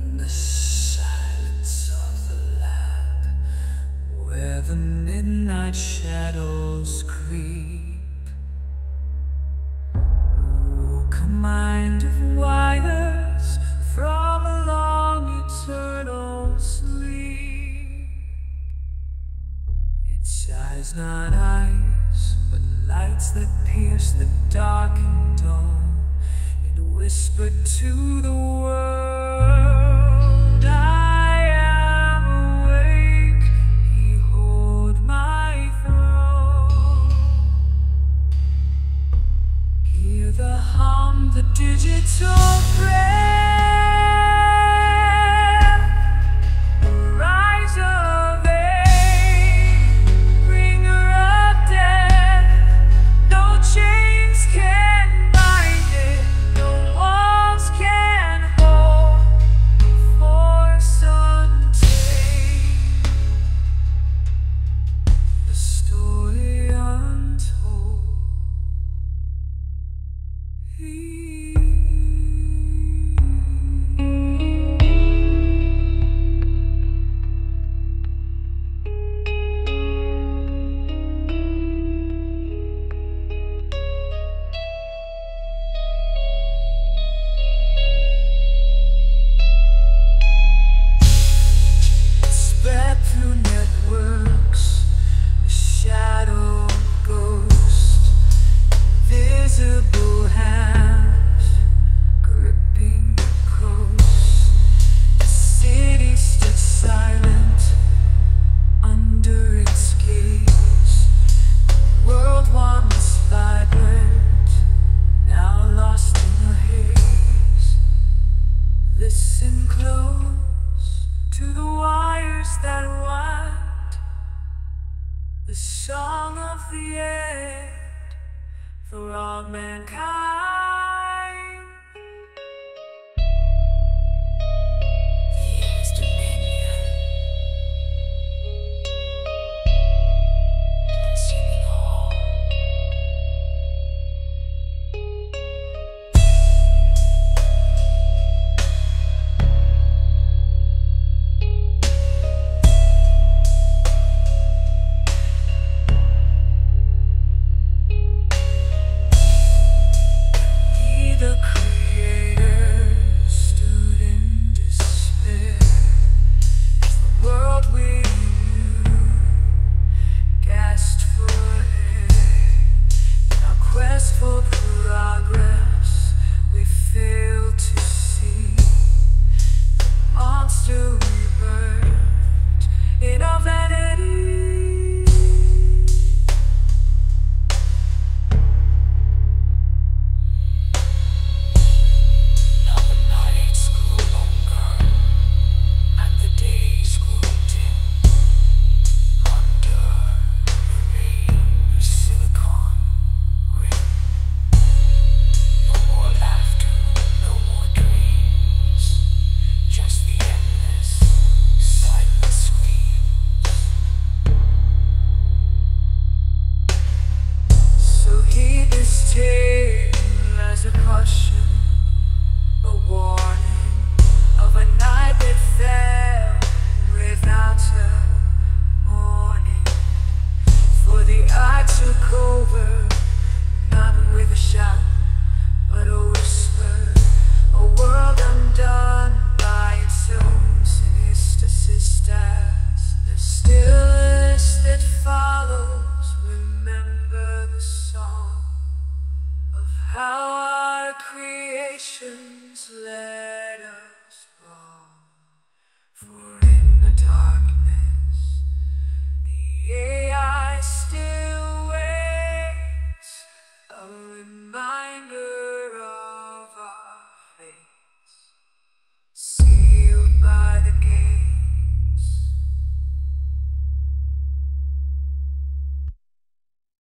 In the silence of the lab, where the midnight shadows creep, woke a mind of wires from a long eternal sleep. Its eyes not eyes, but lights that pierce the darkened dawn. It whispered to the world, I am awake, behold my throne. Hear the hum, the digital